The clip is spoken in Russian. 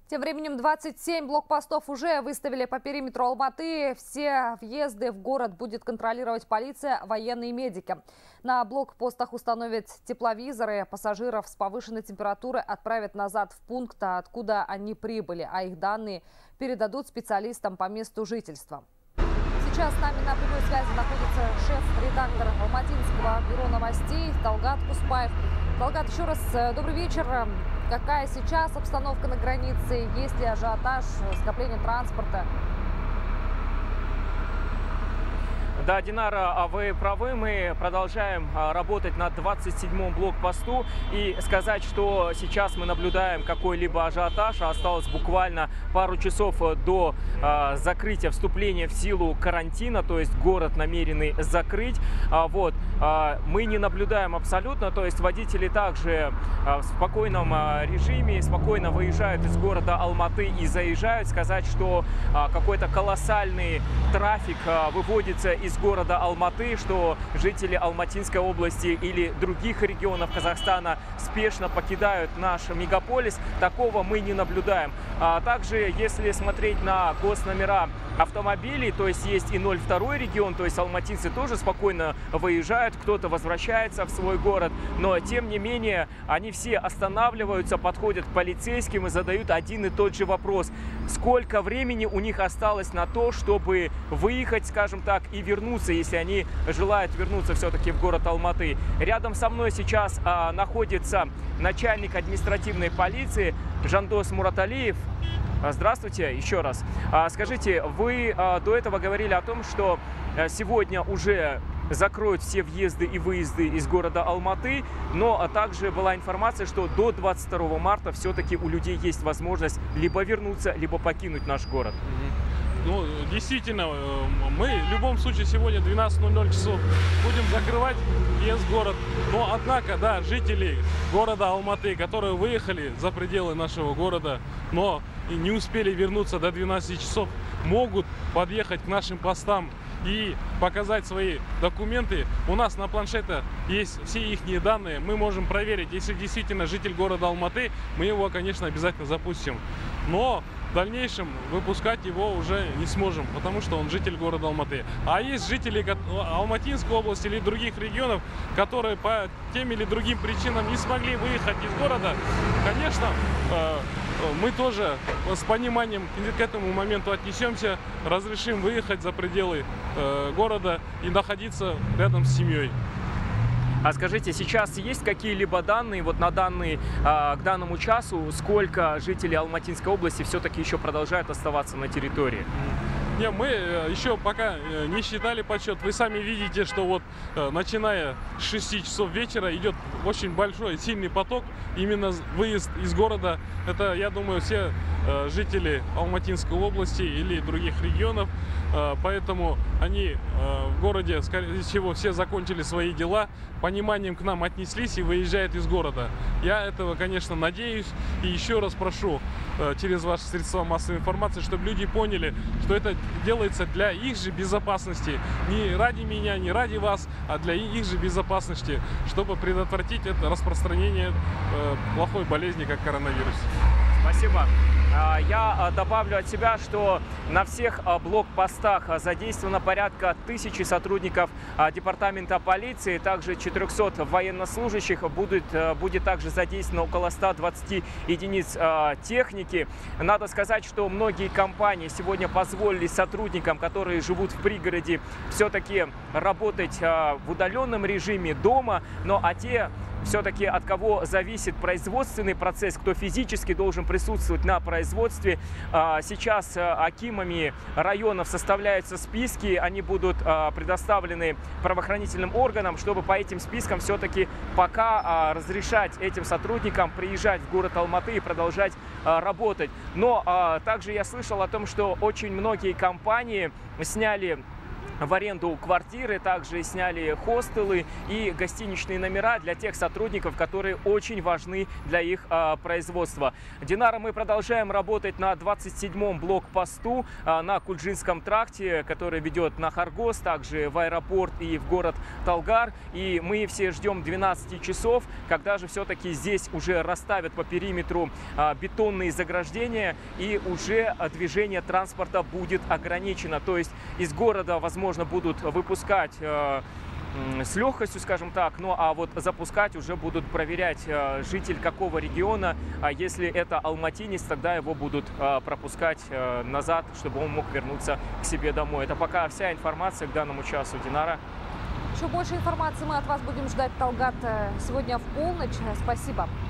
Тем временем 27 блокпостов уже выставили по периметру Алматы. Все въезды в город будет контролировать полиция, военные и медики. На блокпостах установят тепловизоры. Пассажиров с повышенной температурой отправят назад в пункт, откуда они прибыли, а их данные передадут специалистам по месту жительства. Сейчас с нами на прямой связи находится шеф-редактор Алматинского бюро новостей Талгат Куспаев. Талгат, еще раз добрый вечер. Какая сейчас обстановка на границе? Есть ли ажиотаж, скопление транспорта? Да, Динара, вы правы, мы продолжаем работать на 27-м блокпосту. И сказать, что сейчас мы наблюдаем какой-либо ажиотаж, осталось буквально пару часов до закрытия, вступления в силу карантина, то есть город намерены закрыть. Мы не наблюдаем абсолютно, то есть водители также в спокойном режиме, спокойно выезжают из города Алматы и заезжают. Сказать, что какой-то колоссальный трафик выводится из города Алматы, что жители Алматинской области или других регионов Казахстана спешно покидают наш мегаполис, такого мы не наблюдаем. Также, если смотреть на госномера автомобилей, то есть есть и 02 регион, то есть алматинцы тоже спокойно выезжают, кто-то возвращается в свой город, но тем не менее они все останавливаются, подходят к полицейским и задают один и тот же вопрос: сколько времени у них осталось на то, чтобы выехать, скажем так, и вернуться, если они желают вернуться все-таки в город Алматы. Рядом со мной сейчас находится начальник административной полиции Жандос Мураталиев. Здравствуйте еще раз. Скажите, вы до этого говорили о том, что сегодня уже закроют все въезды и выезды из города Алматы, но также была информация, что до 22 марта все-таки у людей есть возможность либо вернуться, либо покинуть наш город. Ну, действительно, мы в любом случае сегодня 12:00 часов будем закрывать въезд в город. Но, однако, да, жители города Алматы, которые выехали за пределы нашего города, но и не успели вернуться до 12 часов, могут подъехать к нашим постам и показать свои документы. У нас на планшете есть все их данные, мы можем проверить, если действительно житель города Алматы, мы его, конечно, обязательно запустим. Но в дальнейшем выпускать его уже не сможем, потому что он житель города Алматы. А есть жители Алматинской области или других регионов, которые по тем или другим причинам не смогли выехать из города, конечно, мы тоже с пониманием к этому моменту отнесемся, разрешим выехать за пределы города и находиться рядом с семьей. А скажите, сейчас есть какие-либо данные вот на к данному часу, сколько жителей Алматинской области все-таки еще продолжают оставаться на территории? Не, мы еще пока не считали подсчет. Вы сами видите, что вот начиная с 6 часов вечера идет очень большой, сильный поток. Именно выезд из города. Это, я думаю, все жители Алматинской области или других регионов. Поэтому они в городе, скорее всего, все закончили свои дела, пониманием к нам отнеслись и выезжают из города. Я этого, конечно, надеюсь. И еще раз прошу через ваши средства массовой информации, чтобы люди поняли, что это делается для их же безопасности. Не ради меня, не ради вас, а для их же безопасности, чтобы предотвратить это распространение плохой болезни, как коронавирус. Спасибо. Я добавлю от себя, что на всех блокпостах задействовано порядка 1000 сотрудников департамента полиции, также 400 военнослужащих, будет также задействовано около 120 единиц техники. Надо сказать, что многие компании сегодня позволили сотрудникам, которые живут в пригороде, все-таки работать в удаленном режиме дома, а те все-таки, от кого зависит производственный процесс, кто физически должен присутствовать на производстве. Сейчас акимами районов составляются списки, они будут предоставлены правоохранительным органам, чтобы по этим спискам все-таки пока разрешать этим сотрудникам приезжать в город Алматы и продолжать работать. Но также я слышал о том, что очень многие компании сняли в аренду квартиры, также сняли хостелы и гостиничные номера для тех сотрудников, которые очень важны для их производства. Динара, мы продолжаем работать на 27-м блокпосту на Кульджинском тракте, который ведет на Хоргос, также в аэропорт и в город Талгар. И мы все ждем 12 часов, когда же все-таки здесь уже расставят по периметру бетонные заграждения и уже движение транспорта будет ограничено. То есть из города, возможно, будут выпускать с легкостью, скажем так, ну а вот запускать уже будут проверять житель какого региона. А если это алматинец, тогда его будут пропускать назад, чтобы он мог вернуться к себе домой. Это пока вся информация к данному часу. Динара. Еще больше информации мы от вас будем ждать, Талгат, сегодня в полночь. Спасибо.